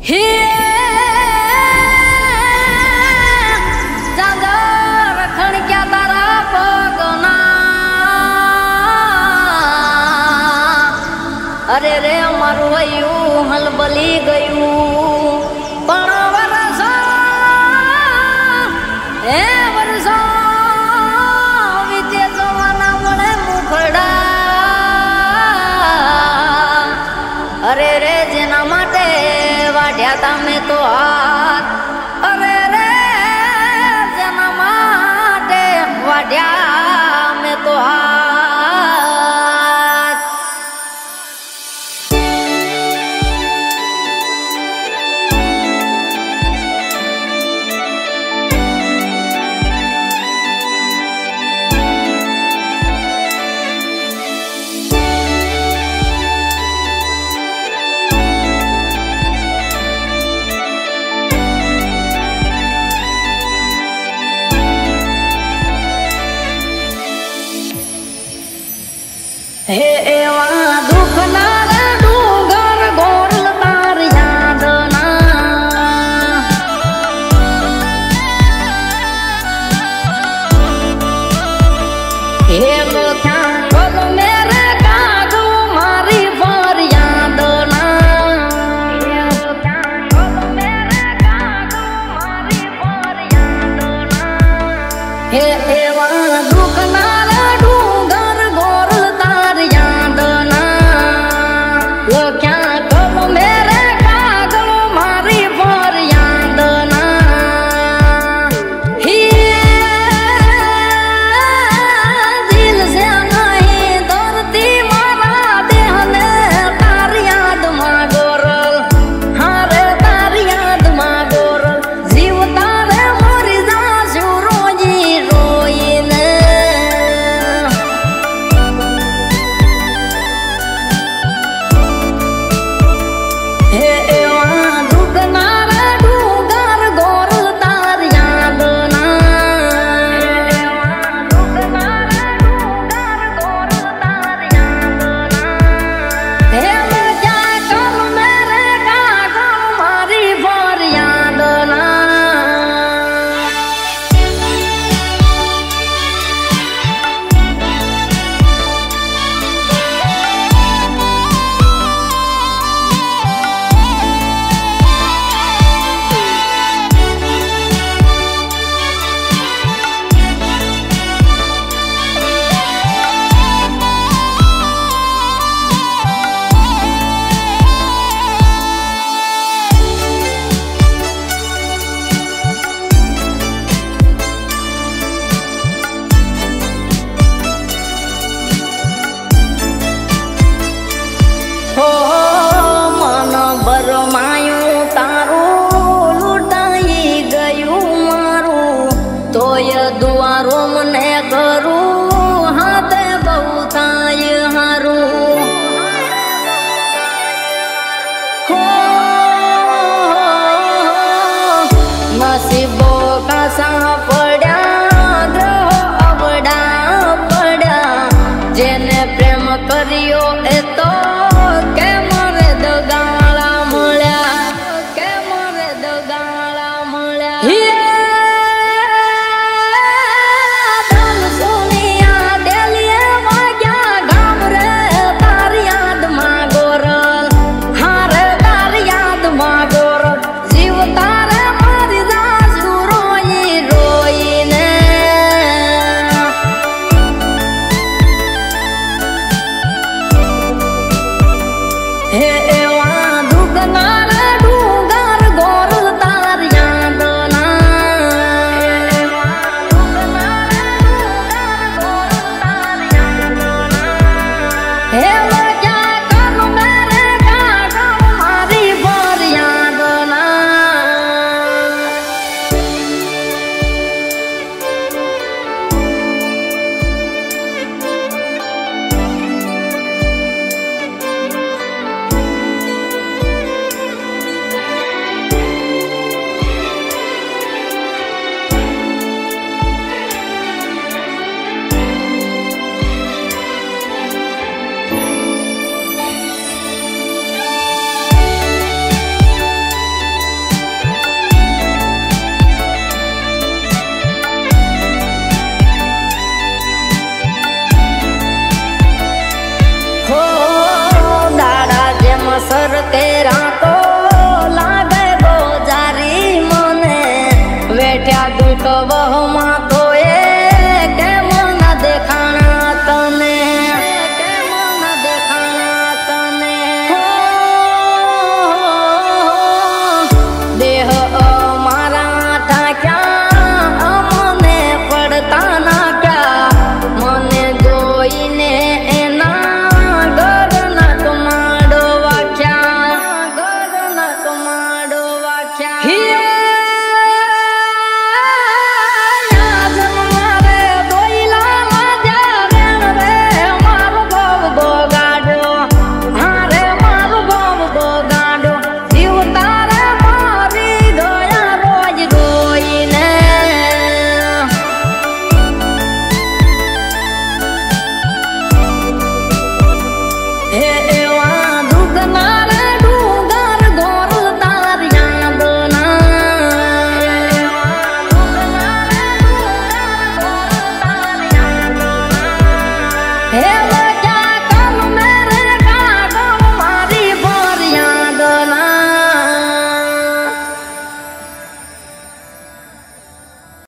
हे जागा रखण क्या तारा पगना। अरे रे मारू वयू हलबली गयू पण वरसा हे वरसा विते जवाना मळे मुखड़ा। अरे रे जेना माटे वाड्या तामे तो हाथ। अरे रे जेना माटे वाड्या में तो हाथ। हे एवा दुख नार डूंगर गोरल तार याद ना। हे तो क्या बोल मेरे कागो मारी पर याद ना। हे तो क्या बोल मेरे कागो मारी पर याद ना। हे एवा दुख नार डूंगर गोरल तार याद ना। वो